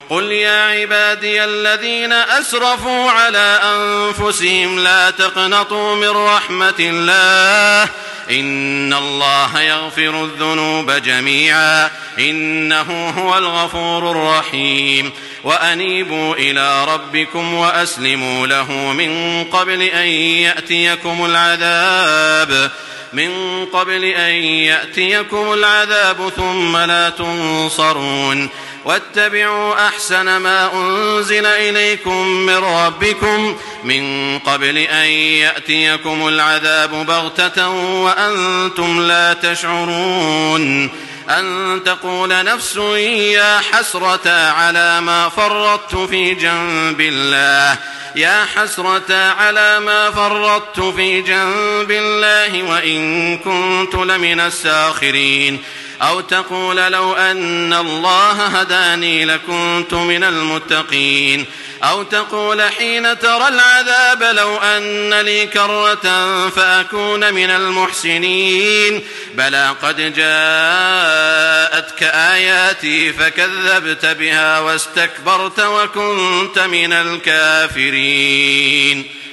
قل يا عبادي الذين أسرفوا على أنفسهم لا تقنطوا من رحمة الله إن الله يغفر الذنوب جميعا إنه هو الغفور الرحيم وأنيبوا إلى ربكم وأسلموا له من قبل أن يأتيكم العذاب ثم لا تنصرون واتبعوا أحسن ما أنزل إليكم من ربكم من قبل أن يأتيكم العذاب بغتة وأنتم لا تشعرون أن تقول نفس يا حسرة على ما فرطت في جنب الله وإن كنت لمن الساخرين أو تقول لو أن الله هداني لكنت من المتقين أو تقول حين ترى العذاب لو أن لي كرة فأكون من المحسنين بلى قد جاءتك آياتي فكذبت بها واستكبرت وكنت من الكافرين